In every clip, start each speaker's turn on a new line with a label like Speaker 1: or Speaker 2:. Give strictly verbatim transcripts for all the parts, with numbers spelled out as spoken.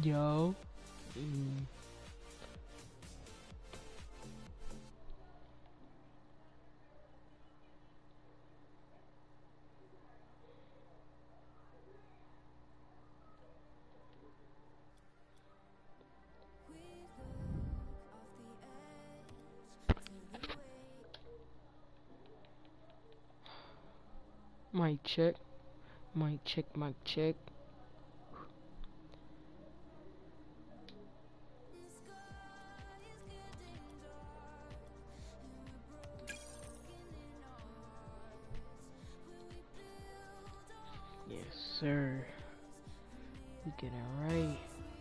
Speaker 1: Yo. Mm. Mic check. Mic check. Mic check. Yes, sir. We get it right.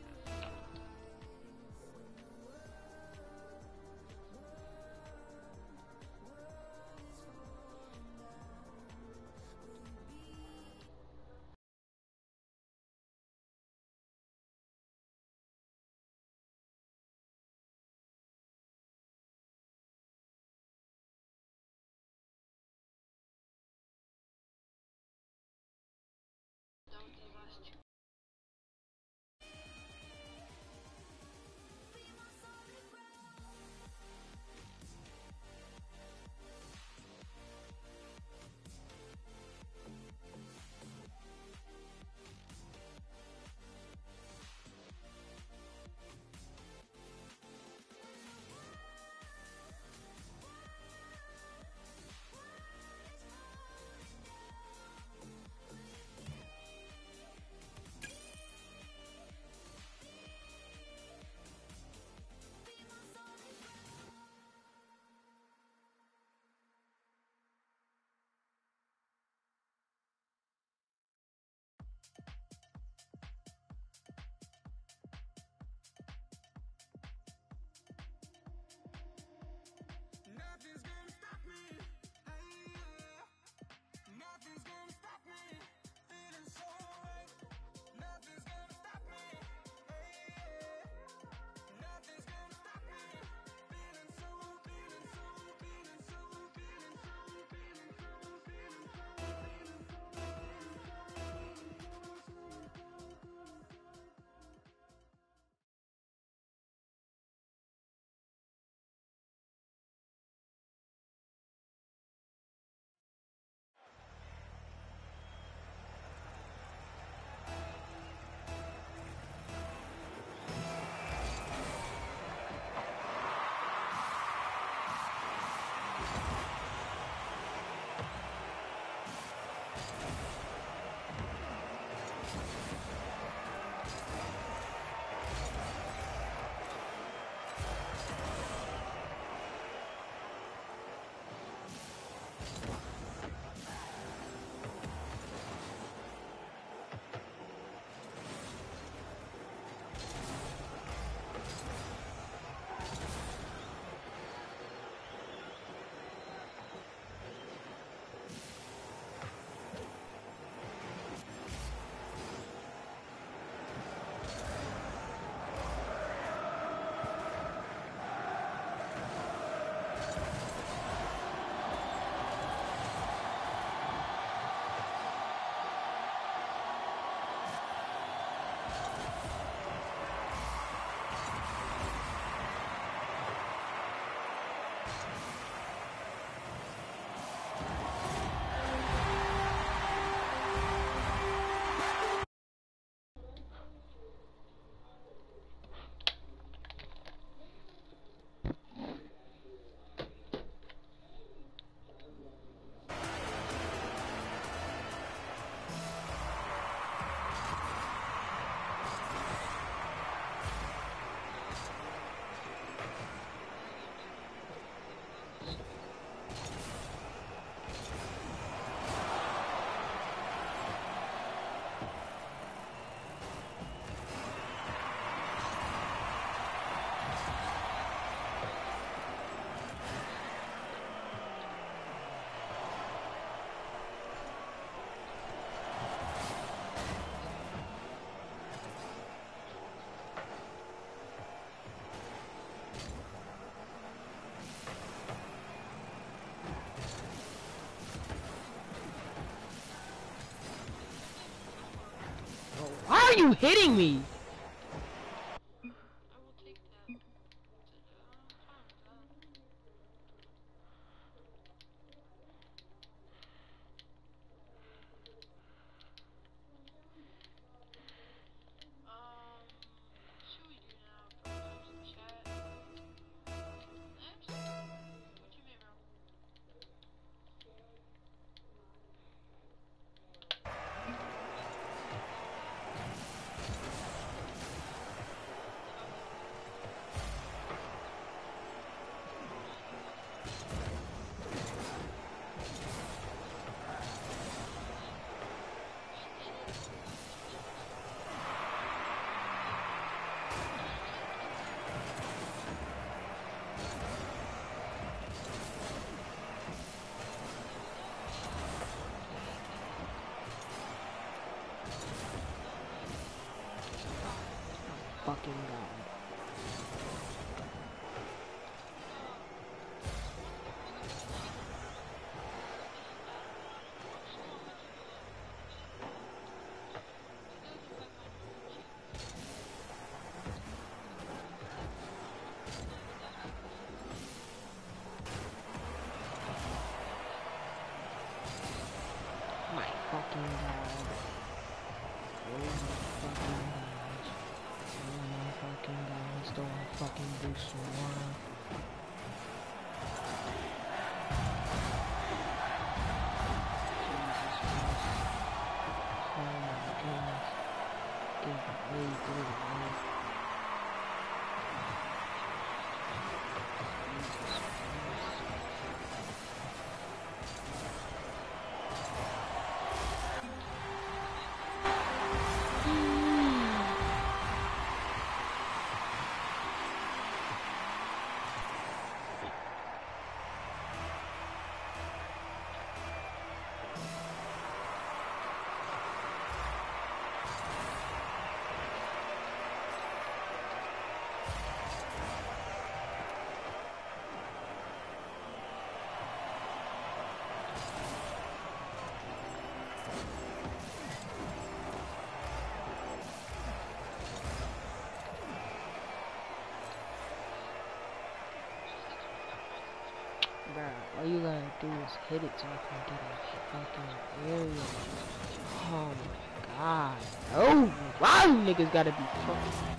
Speaker 2: Nothing's gonna stop me. Hey, yeah. Nothing's gonna stop me. Feeling so right. Nothing's gonna stop me. Hey, yeah. Nothing's gonna stop me. Feeling so, feeling so, feeling so, feeling so, feeling so, feeling so, feeling so,
Speaker 1: Why are you hitting me? fucking god. My fucking god. Oh my fucking gosh. Oh my fucking god. Let's throw a fucking boost some more. Jesus Christ. Oh my goodness. Get it away, get it away. Jesus Christ. Bruh, all you gotta do is hit it so I can get a fucking area. Oh my god. Oh, why you niggas gotta be fucking.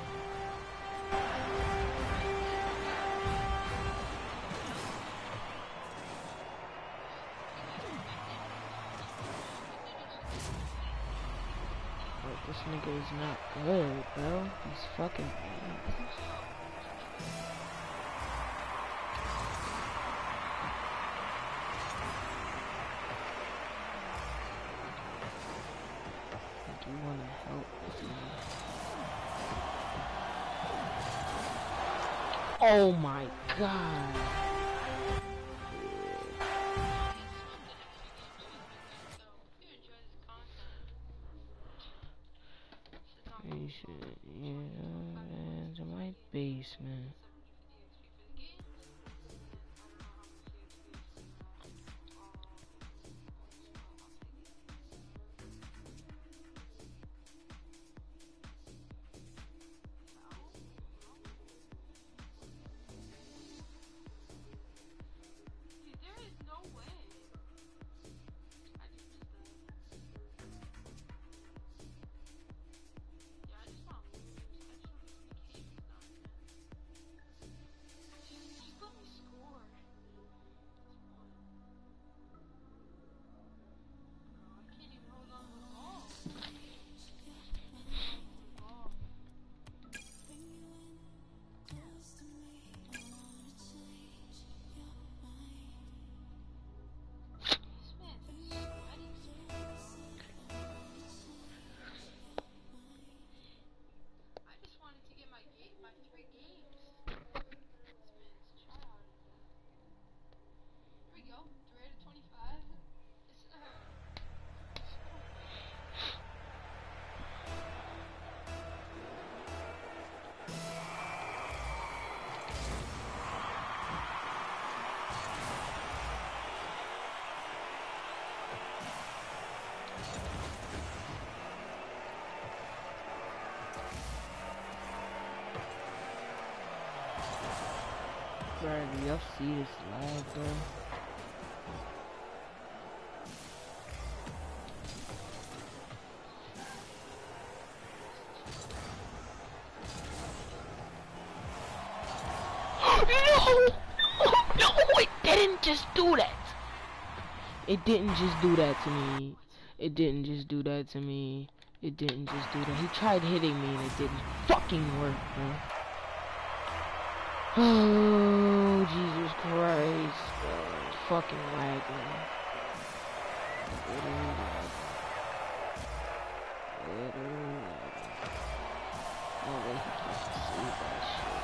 Speaker 1: Bro, this nigga is not good, bro. He's fucking ass. Like you wanna help with me. Oh my god. You should, yeah, man, to my basement. Bro, do y'all see this lag, bro? No! No, it didn't just do that! It didn't just do that to me. It didn't just do that to me. It didn't just do that. He tried hitting me and it didn't fucking work, bro. Oh, Jesus Christ, bro. Fucking lagging. Literally lagging. Literally lagging. No way he can see that shit.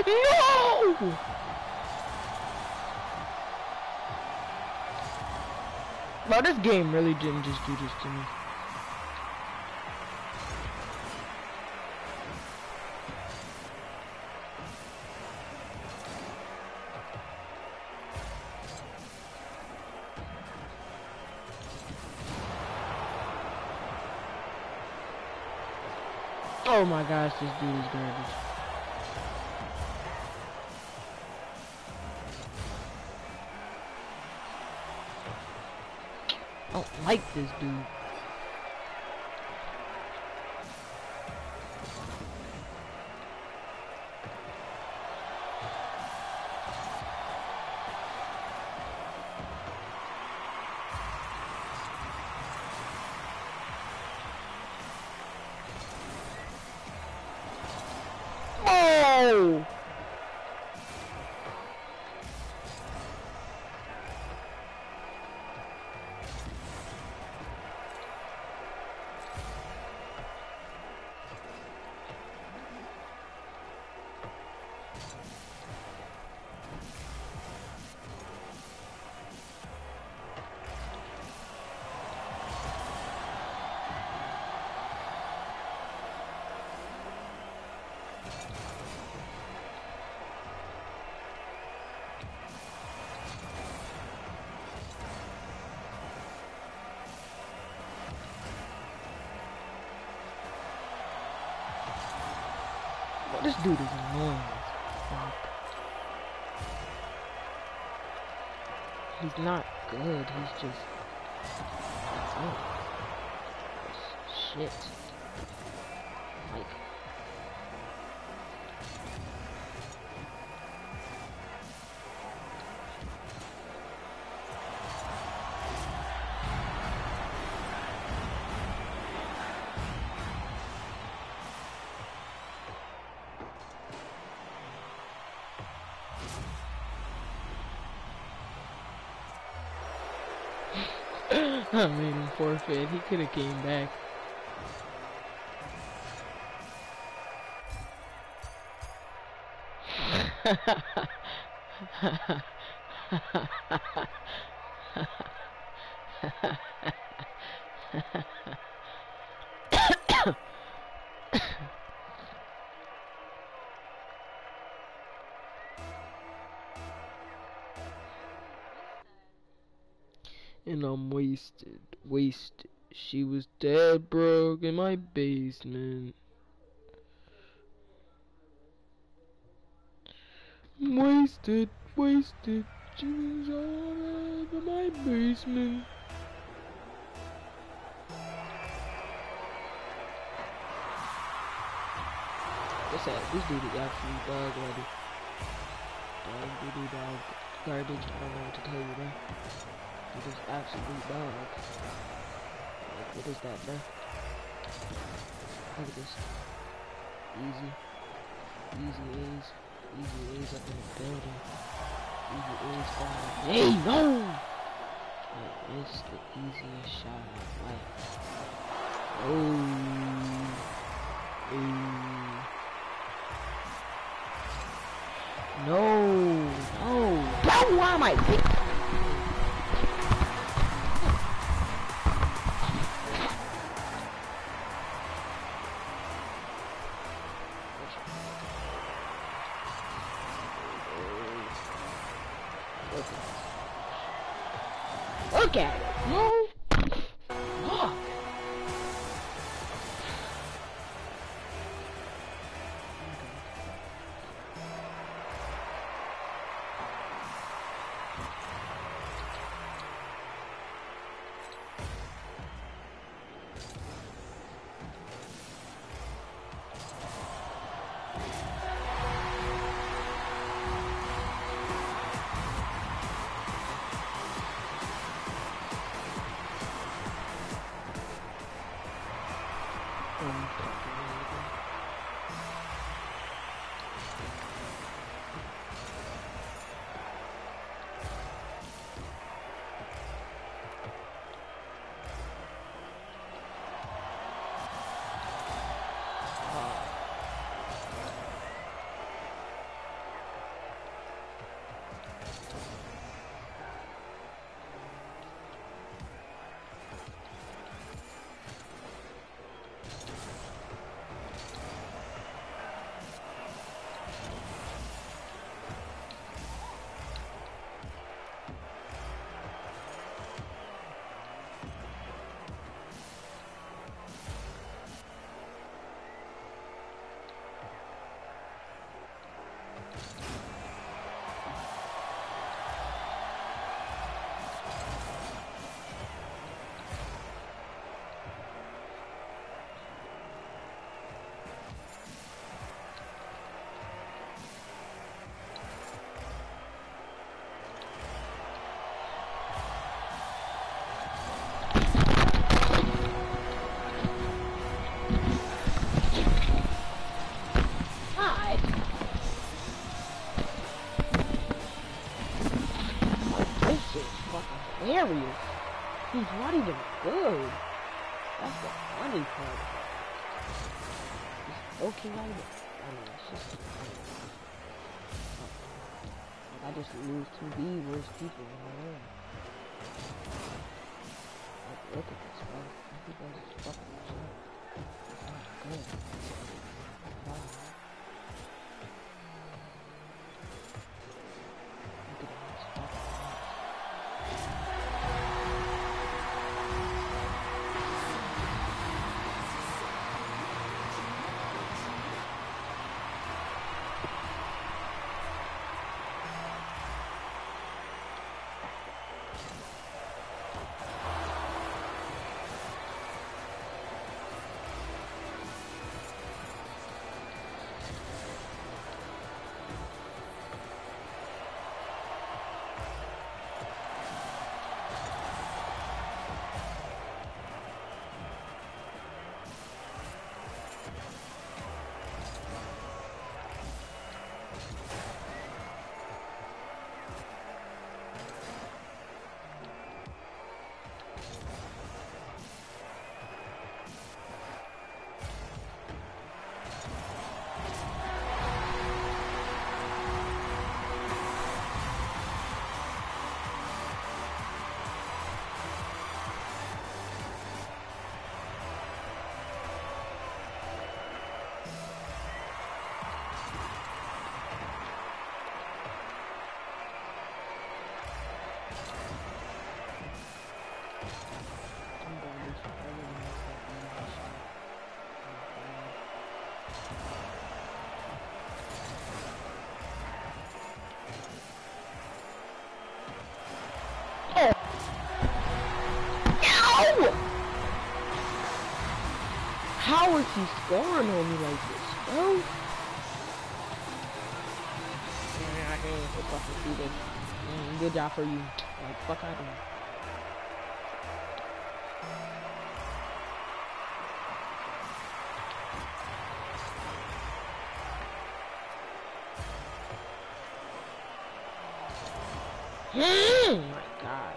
Speaker 1: No! Bro, this game really didn't just do this to me. Oh my gosh, this dude is garbage. I don't like this dude. Oh! Bro, this dude is annoying as fuck. He's not good, he's just... Oh. Shit. Like... I made him forfeit. He could have came back. And I'm wasted, wasted. She was dead broke in my basement. I'm wasted, wasted. She was all over my basement. What's that? This dude is absolute dog already. Dog, doo dog, garbage. I don't know what to tell you, bro. It is absolute dog. Like, what is that, bro? Look at this. Easy. Easy A's. Easy A's up in the building. Easy A's all day. No! I missed the easiest shot of my life. Oh. Oh. No. No. Bro, why am I thinking? Look at it, no. Fuck. He's not even good. That's the funny part. He's okay, not even. I mean, it's just. I mean, like I just lose to the worst people in the world. Like, look at this, bro. He does his fucking shit. It's not good. It's not good. Look at him, he's fucking How is he scoring on me like this, bro? Man, I can't even fucking see this. Man, good job for you. Like, fuck out of here. Oh my god.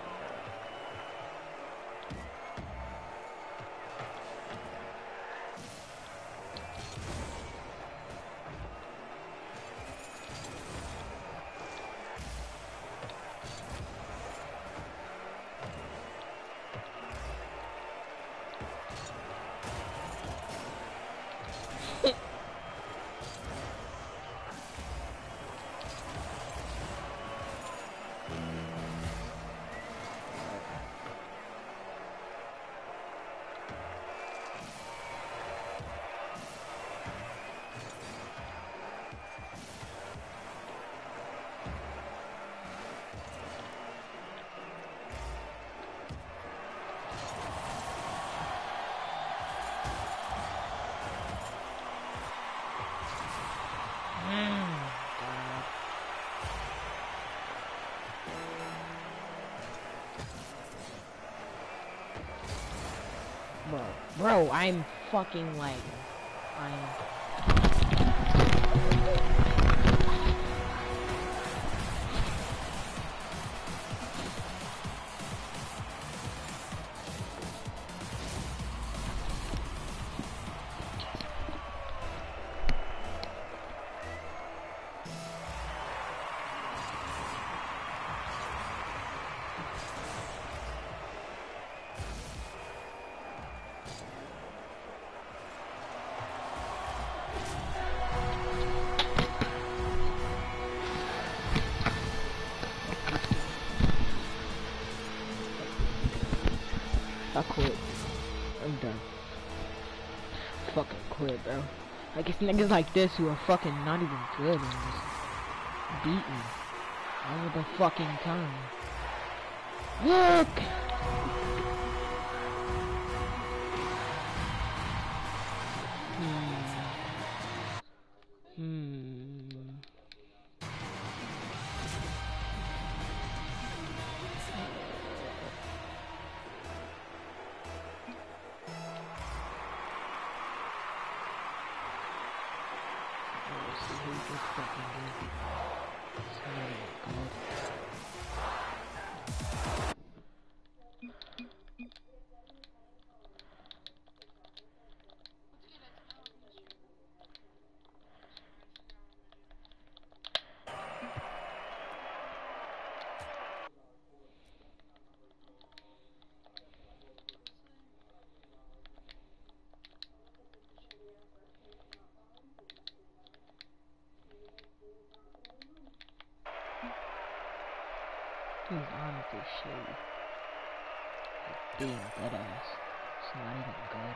Speaker 1: Bro, bro, I'm fucking like, I'm... I quit. I'm done. Fucking quit, bro. Like, it's niggas like this who are fucking not even good and just beat me all the fucking time. Look! Hmm. Hmm. Let's see who this fucking is. It's not even good. this shit. Being dead ass. It's not even good.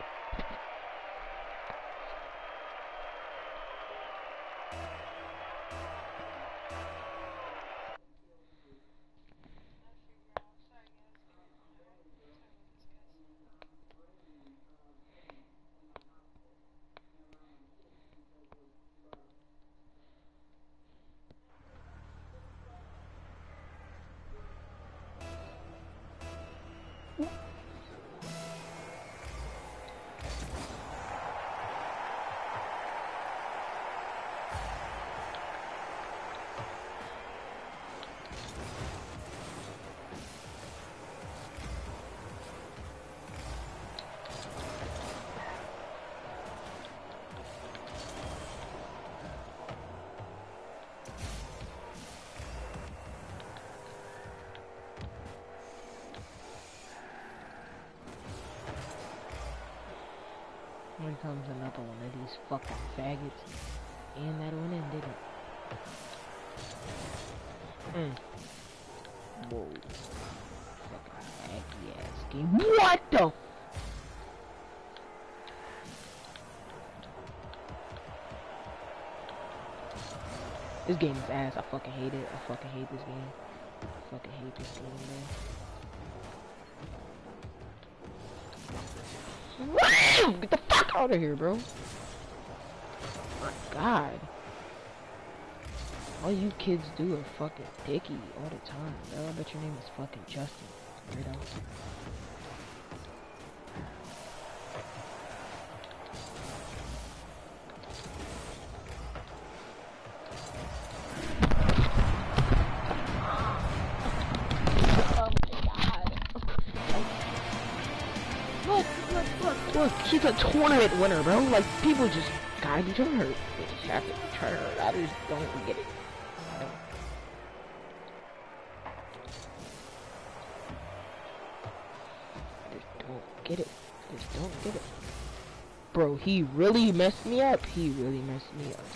Speaker 1: Here comes another one of these fucking faggots. And that one in, didn't it? Mm. Whoa. Fucking hacky ass game. What the? This game is ass. I fucking hate it. I fucking hate this game. I fucking hate this game, man. Get the fuck out of here, bro. My god. All you kids do are fucking dicky all the time, bro. I bet your name is fucking Justin. Weirdo. Look, he's a tournament winner, bro. Like, people just gotta be trying hurt. They just have to be trying hurt. I just don't get it. I don't. I just don't get it. I just don't get it. Bro, he really messed me up. He really messed me up.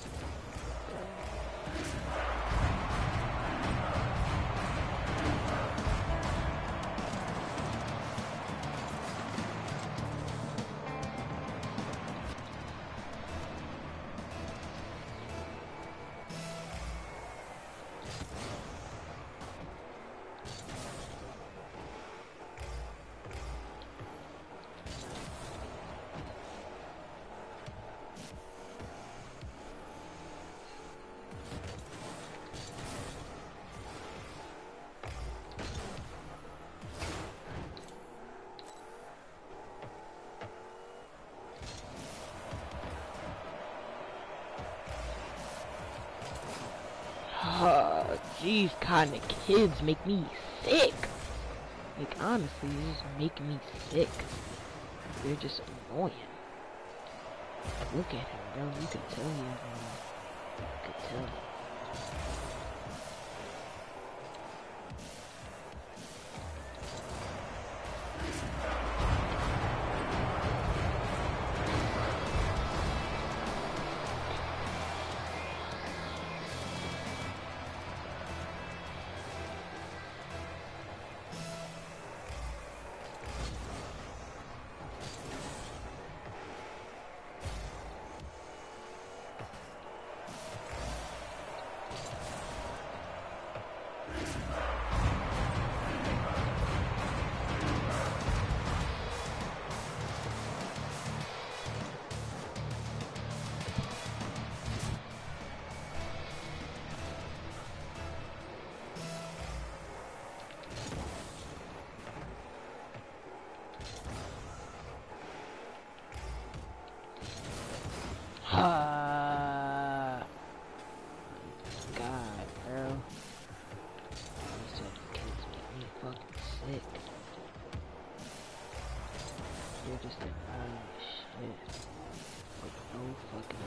Speaker 1: Uh, these kind of kids make me sick. Like, honestly, they just make me sick. They're just annoying. Look at him, bro. You can tell he's annoying. You can tell. Ah, God, bro. These type of kids make me fucking sick. You're just annoying as shit. Like, no fucking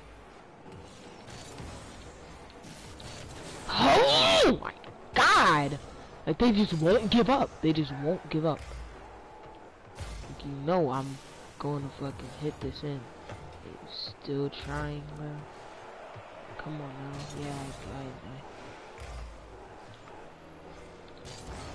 Speaker 1: way. Oh my God! Like, they just won't give up. They just won't give up. Like, you know I'm going to fucking hit this in. Still trying, bro. Come on now. Yeah, I, I,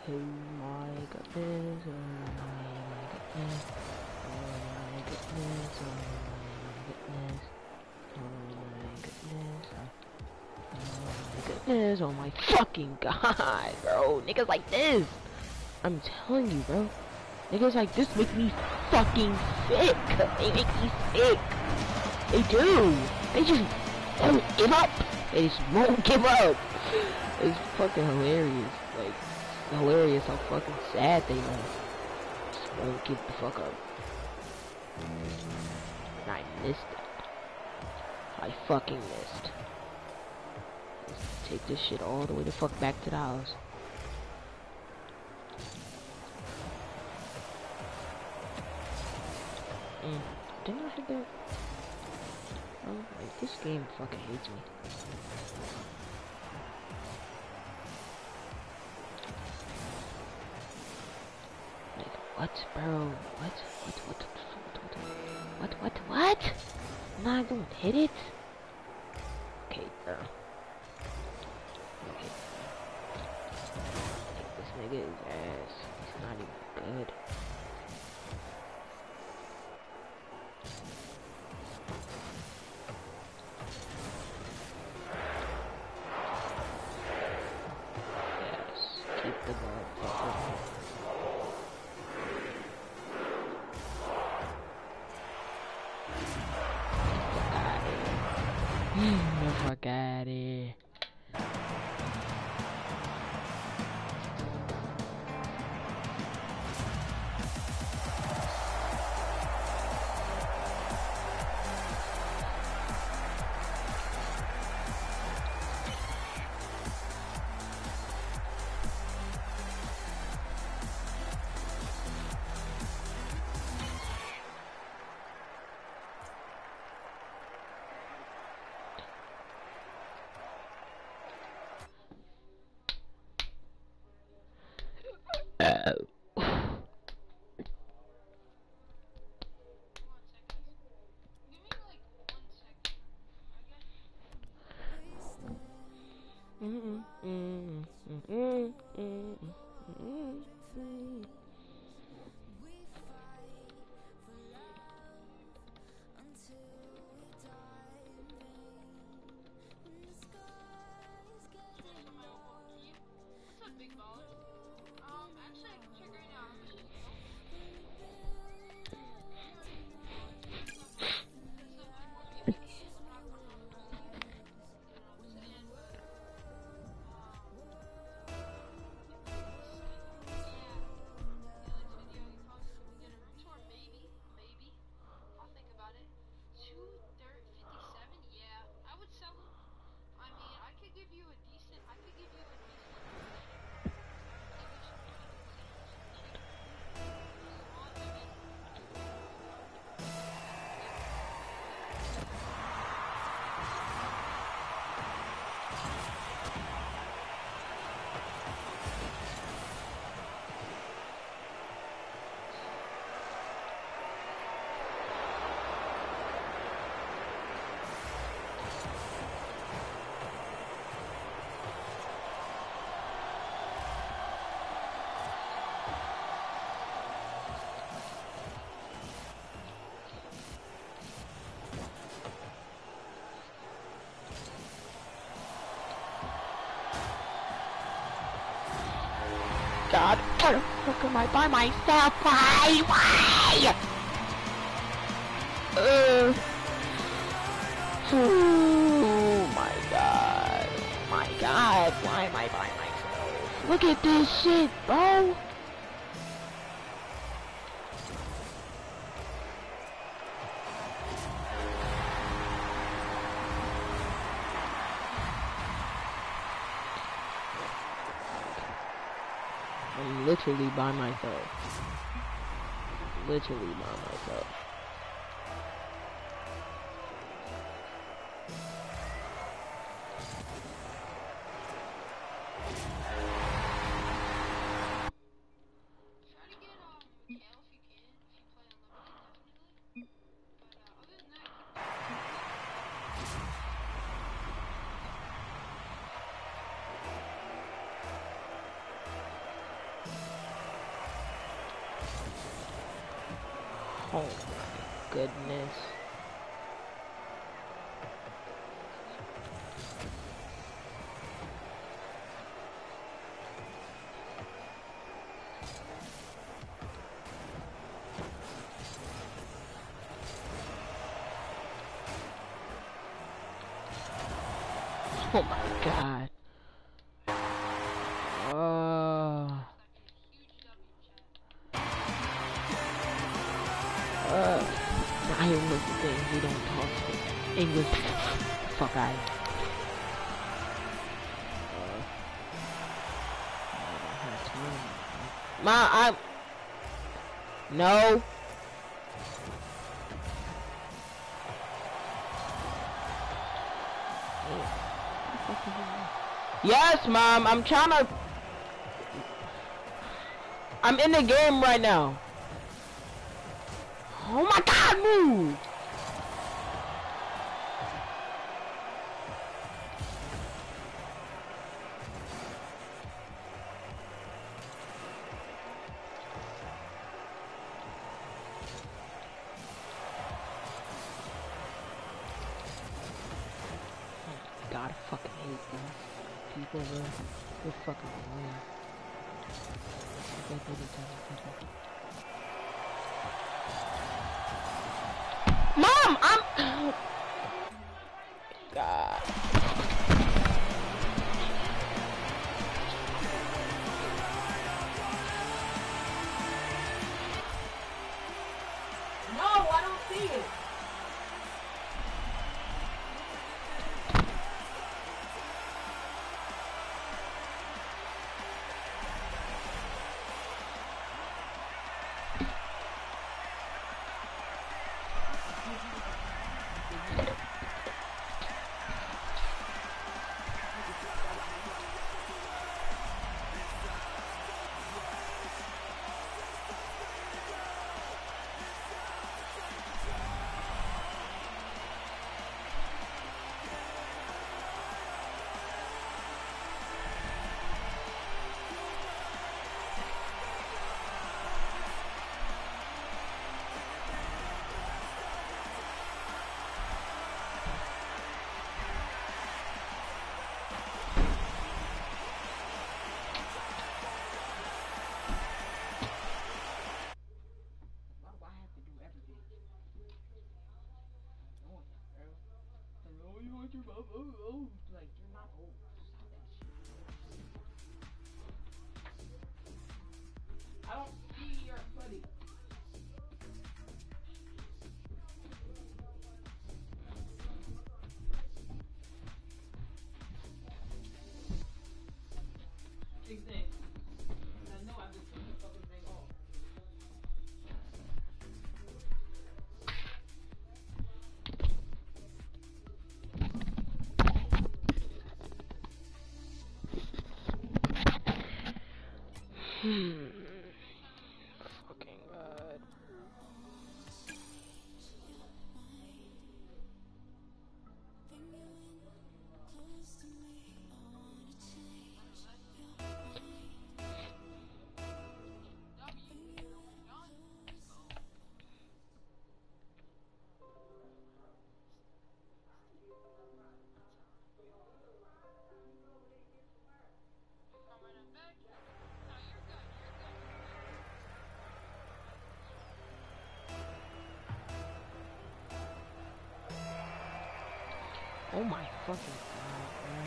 Speaker 1: Oh my goodness, oh my goodness, oh my goodness, oh my goodness, oh my goodness, oh my goodness, oh my fucking god, bro, niggas like this, I'm telling you, bro, niggas like this make me fucking sick, they make me sick, they do, they just won't give up, they just won't give up, it's fucking hilarious, like, hilarious how fucking sad they are. Just won't give the fuck up. And I missed it. I fucking missed. Let's take this shit all the way the fuck back to the house. Mm. Didn't I hit that? Oh, like, this game fucking hates me. What, bro? What? What? What? What? What? What? What? What? Nah, don't hit it. Okay, bro. Okay. Like, this nigga is ass. He's not even good. Yes, keep the ball, fucker. The fuck out here. Mm mm mm mm mm mm mm. God, why the fuck am I by myself? Why? Why? Uh. Oh my god. Oh my god. Why am I by myself? Look at this shit, bro. I'm literally by myself. Literally by myself. Oh my goodness. Oh my god. Uh, uh, I don't know the things we don't talk English. Fuck I. Uh, I don't have time. Ma, I'm. No. Yes, Mom. I'm trying to. I'm in the game right now. Oh my God, move! God, I fucking hate these people, bro. They're fucking annoying. Mom, I'm. God. No, I don't see it. I don't see your buddy. Exactly. I know I just turned the fucking thing off. Hmm. Fucking God. Oh my fucking God, man.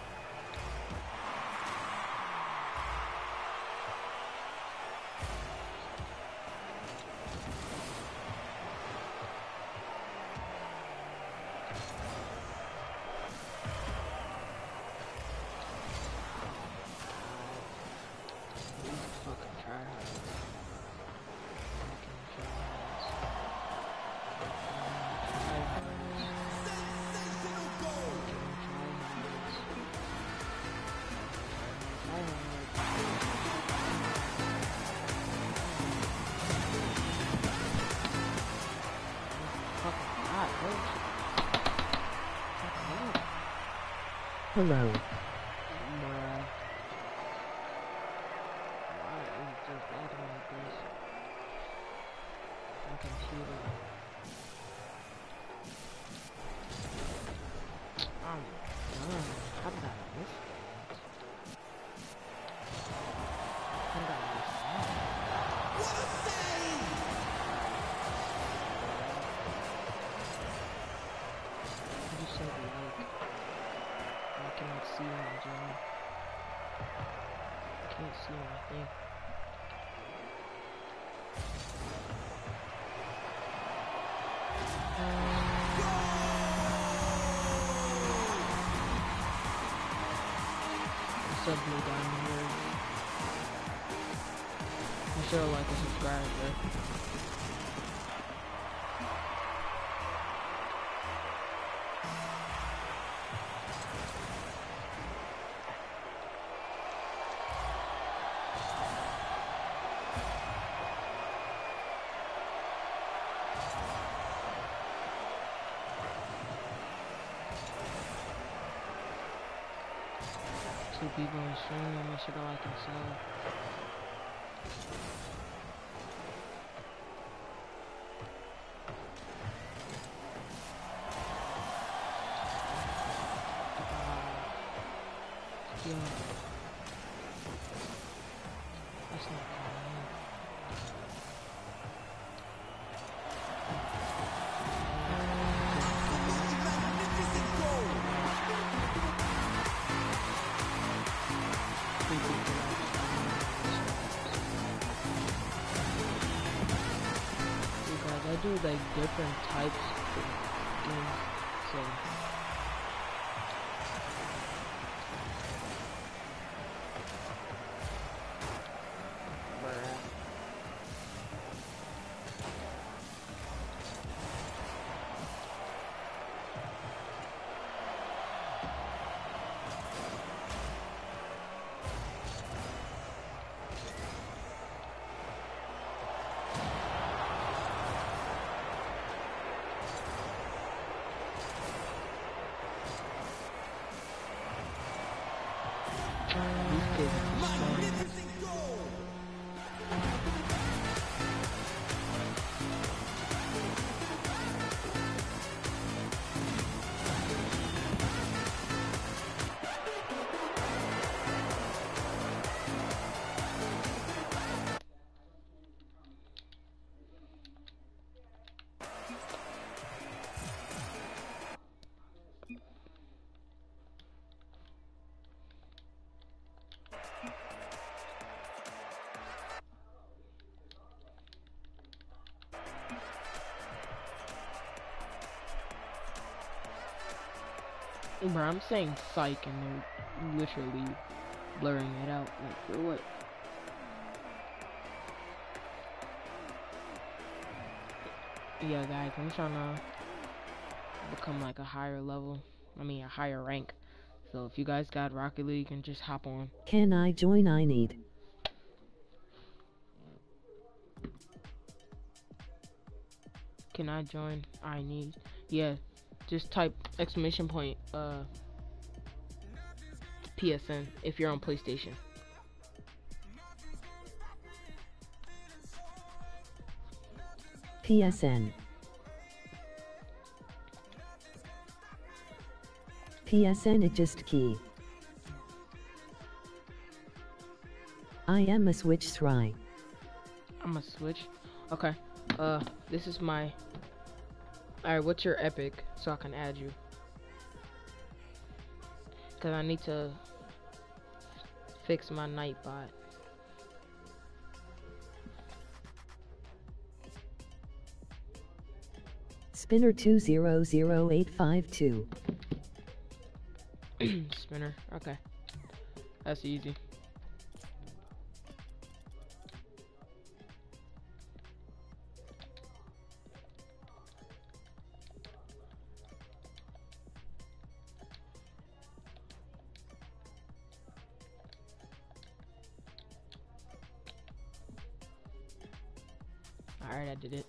Speaker 1: Fucking tryhards. Fucking tryhards. Hello. Bruh. Why is it just acting like this? My computer. see my thing. What's up, Blue Diamond Nerds? Be sure to like and subscribe, right? Two people in stream, make sure to like and sub. Yo. That's not cool. Because I do like different types of games, so these kids are strong. Bro, I'm saying psych and they're literally blurring it out. Like, for what? Yeah, guys, I'm trying to become like a higher level. I mean, a higher rank. So if you guys got Rocket League, and just hop on.
Speaker 3: Can I join? I need.
Speaker 1: Can I join? I need. Yeah, just type exclamation point uh P S N if you're on PlayStation.
Speaker 3: P S N. P S N it just key. I am a switch try.
Speaker 1: I'm a switch. Okay. Uh, this is my. Alright, what's your epic so I can add you? Cause I need to fix my Nightbot.
Speaker 3: Spinner two zero zero eight five two.
Speaker 1: Spinner. Okay. That's easy. Alright, I did it.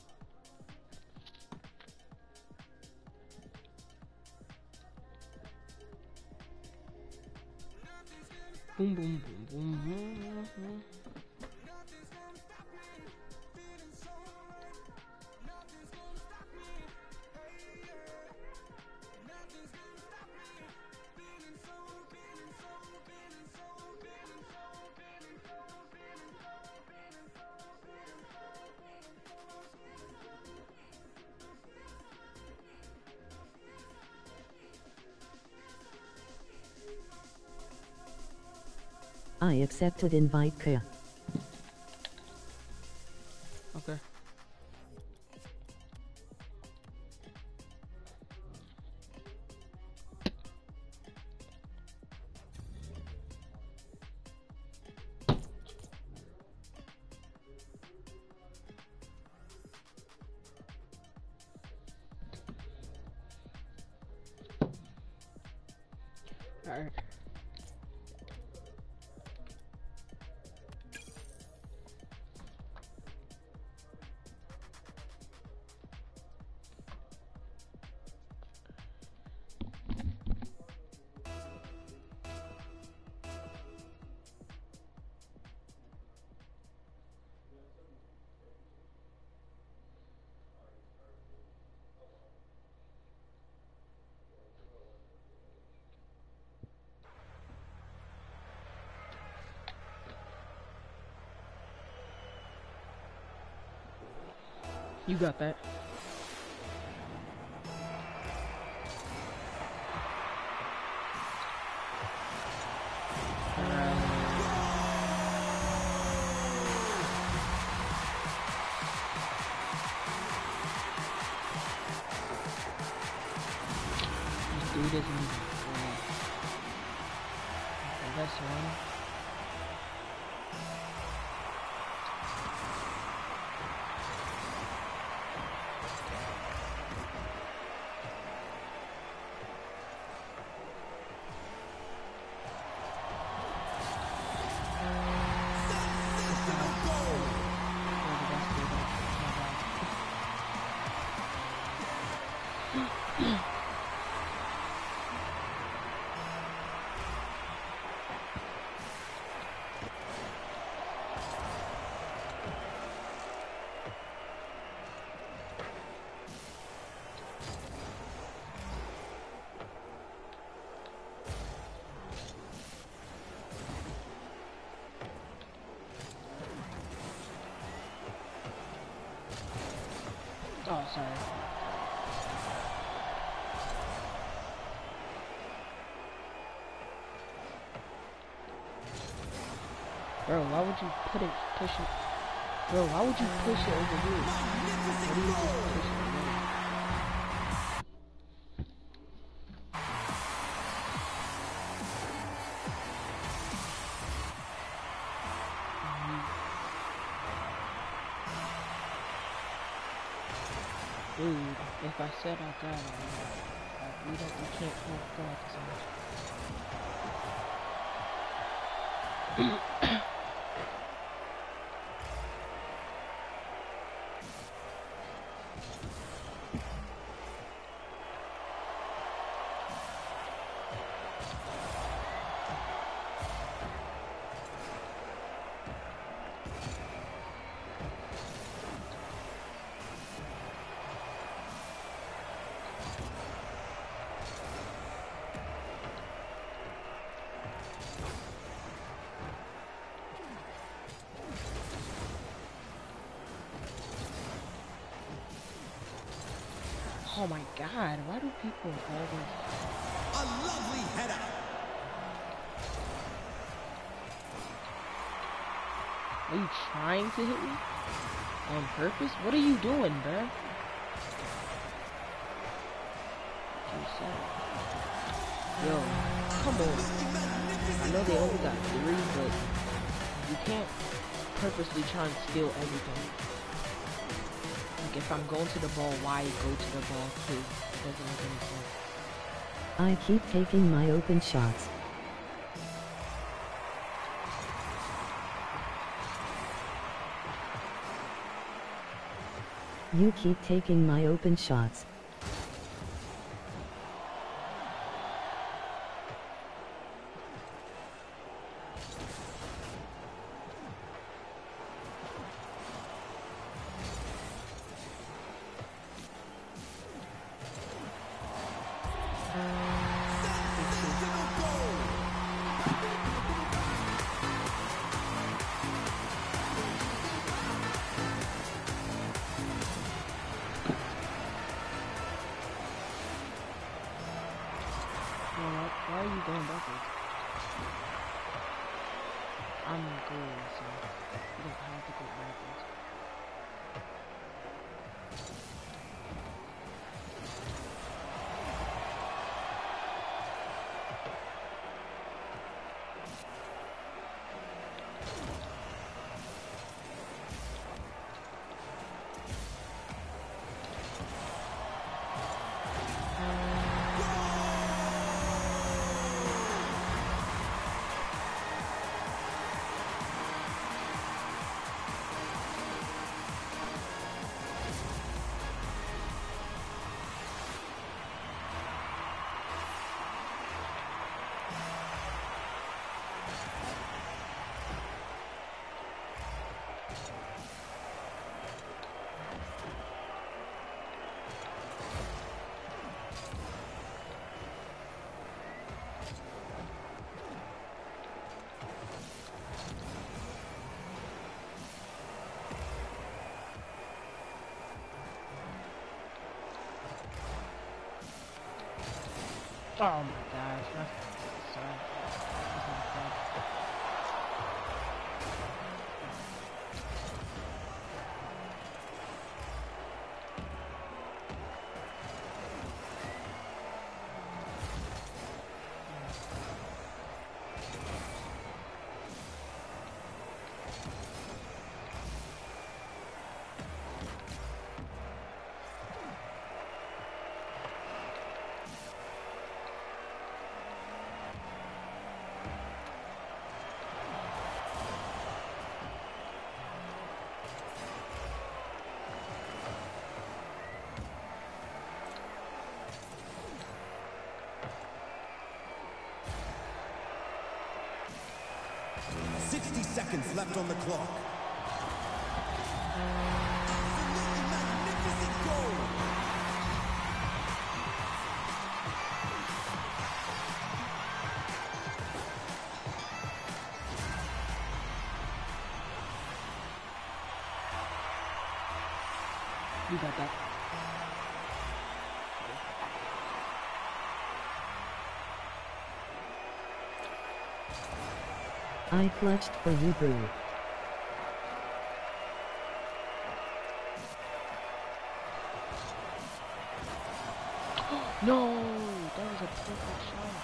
Speaker 1: Boom, boom, boom, boom, boom, boom.
Speaker 3: I accepted invite Keyon.
Speaker 1: Okay. Alright. You got that. This dude isn't even playing. Okay, that's one. Oh, sorry. Bro, why would you put it, push it? Bro, why would you push it over here? Why do you just push it over there? Dude, if I said I got it, like, we don't, we can't go at the same time. Oh my god, why do people always...
Speaker 2: A lovely header.
Speaker 1: Are you trying to hit me? On purpose? What are you doing, bruh? Yo, come on. I know they only got three, but you can't purposely try and steal everything. Like, if I'm going to the ball, why go to the ball? Because it doesn't make any sense.
Speaker 3: I keep taking my open shots. You keep taking my open shots.
Speaker 1: I'm good, so you don't have to go backwards. Oh my gosh, that's sorry. That's not fun.
Speaker 2: sixty seconds left on the clock. Absolutely magnificent goal.
Speaker 1: You got that.
Speaker 3: I clutched for you, boo.
Speaker 1: No, that was a perfect shot.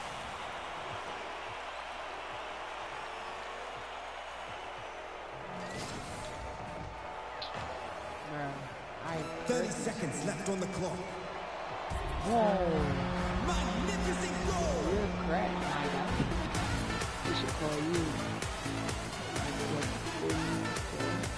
Speaker 1: Bruh, I
Speaker 2: thirty seconds left on the clock.
Speaker 1: Whoa,
Speaker 2: Magnificent goal.
Speaker 1: you're correct, my guy. We should call you. Like what? What you call?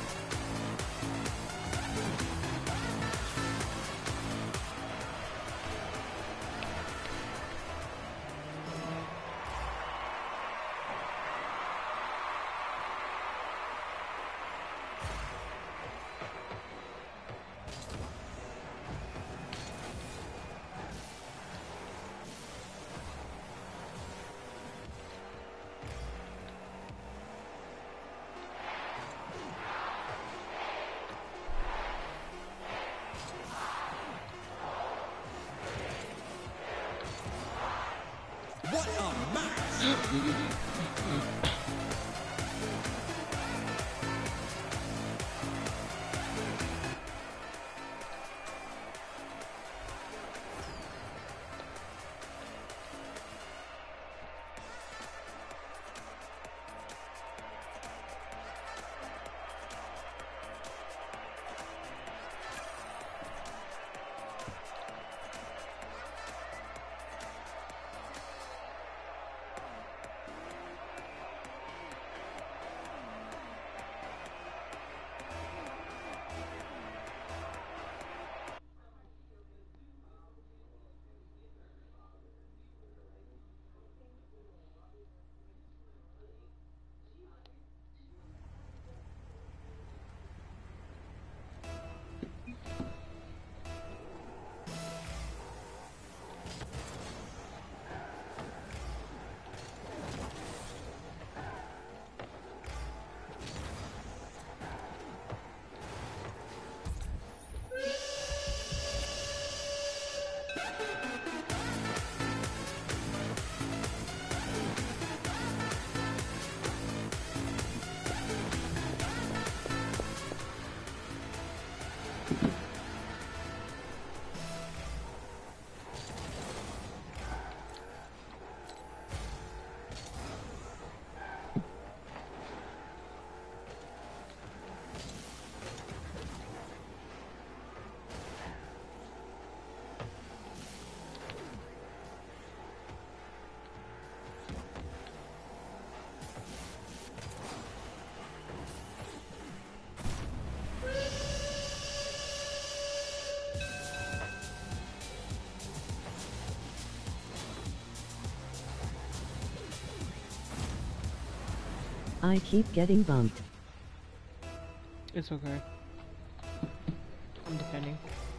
Speaker 3: I keep getting bumped.
Speaker 1: It's okay. I'm defending.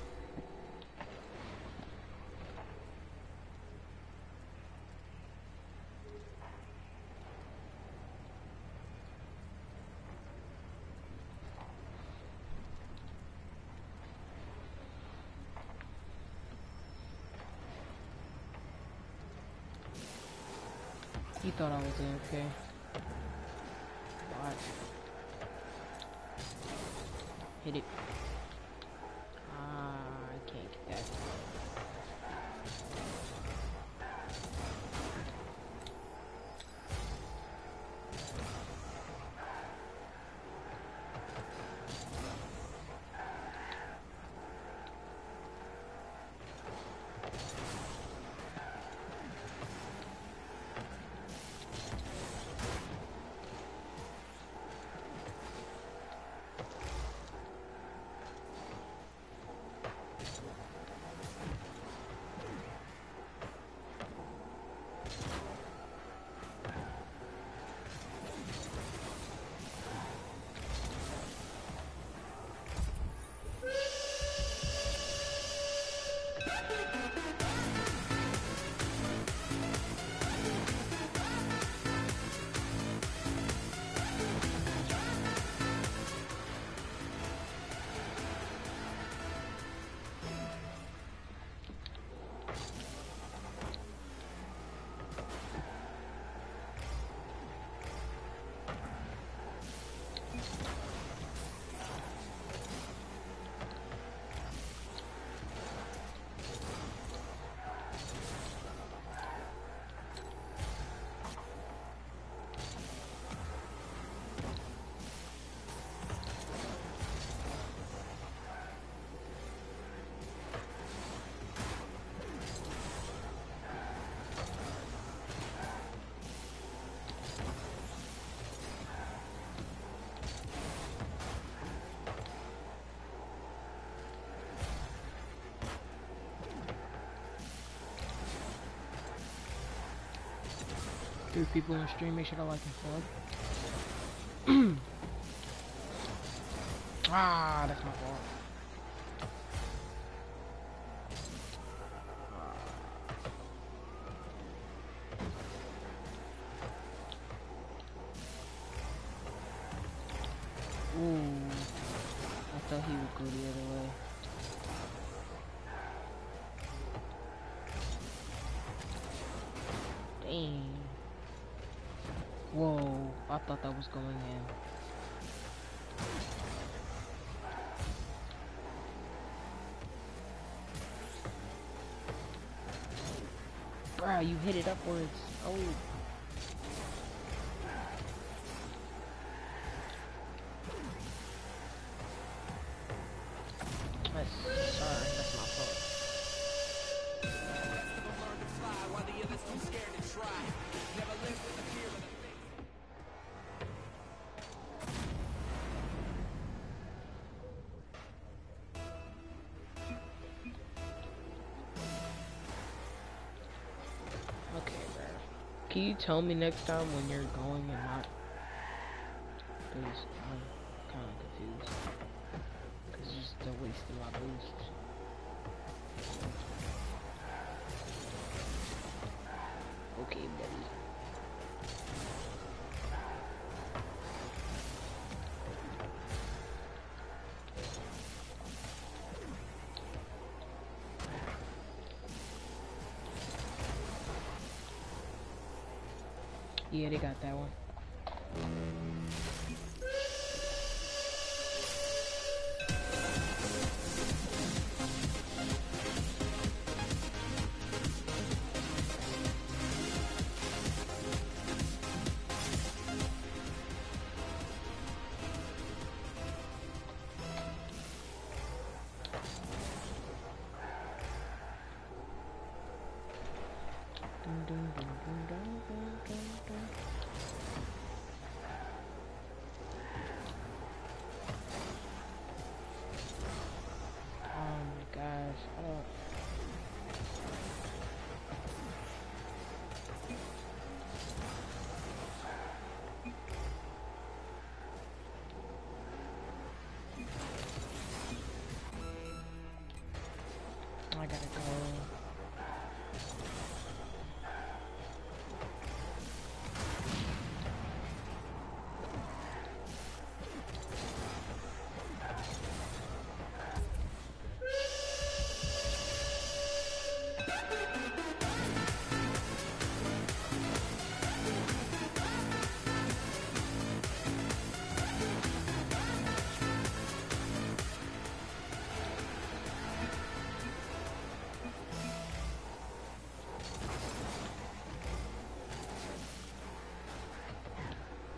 Speaker 1: He thought I was A F K. Watch. Hit it. Ah, I can't get that. Three people in the stream, make sure to like and follow. Ah, that's my fault. Ooh, I thought he would go the other way. Dang. Whoa, I thought that was going in. Bruh, you hit it upwards. Oh. That's, sorry, that's my fault. Okay, bro. Can you tell me next time when you're going and not? Because I'm kind of confused. Because it's just a waste of my boost. Okay, buddy. Yeah, they got that one. Dun, dun, dun, dun, dun, dun, dun, dun.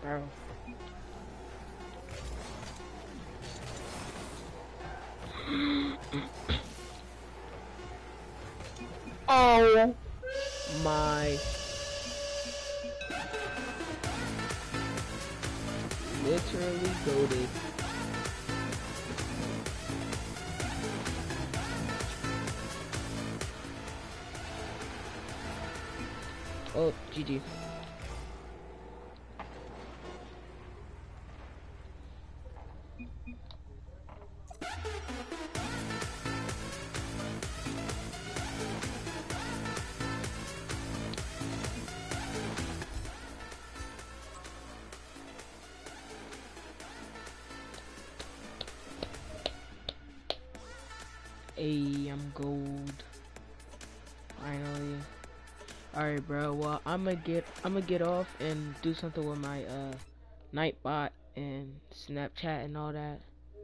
Speaker 1: Bro. Oh my. Literally goated. Oh, G G. Hey, I'm gold. Finally. Alright, bro. Well, I'm gonna get I'm gonna get off and do something with my uh Nightbot and Snapchat and all that.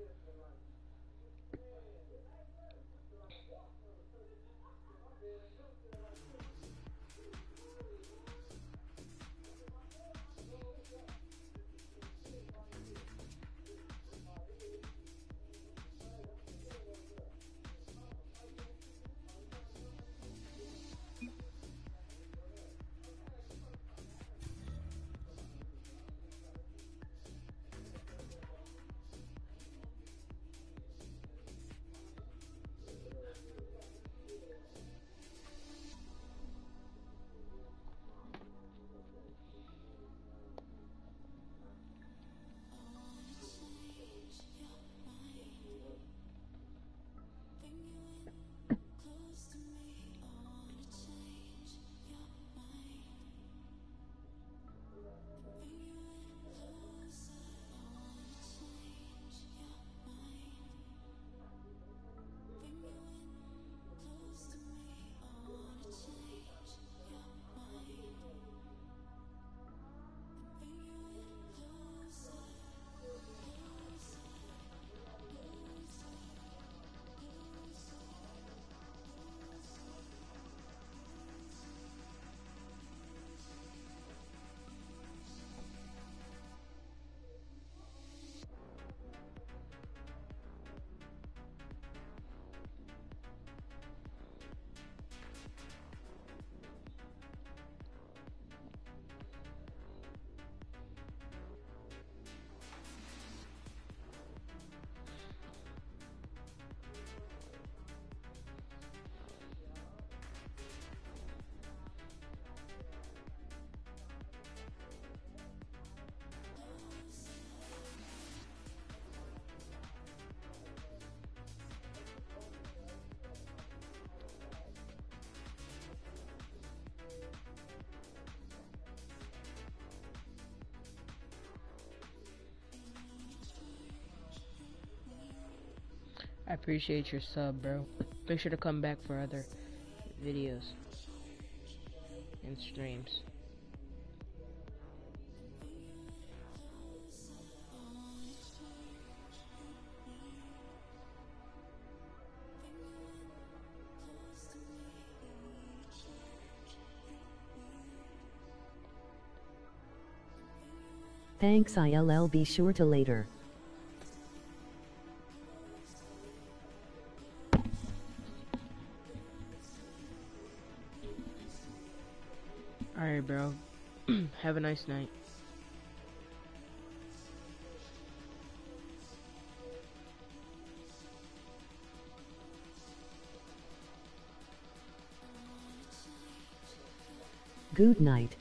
Speaker 1: I appreciate your sub, bro. Make sure to come back for other videos and streams.
Speaker 3: Thanks I L L. Be sure to later.
Speaker 1: Alright, bro. Have a nice night.
Speaker 3: Good night.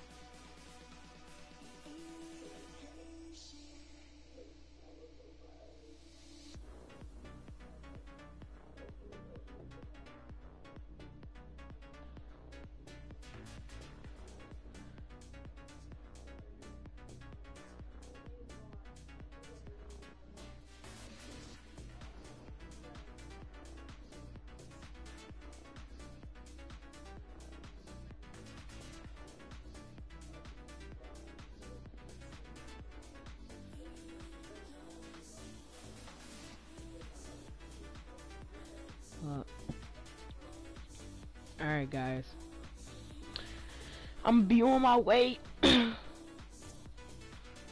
Speaker 1: Uh, Alright, guys. I'm gonna be on my way.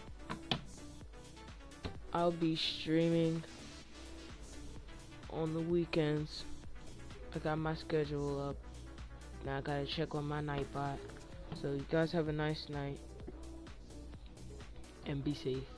Speaker 1: I'll be streaming on the weekends. I got my schedule up. Now I gotta check on my Nightbot. So you guys have a nice night and be safe.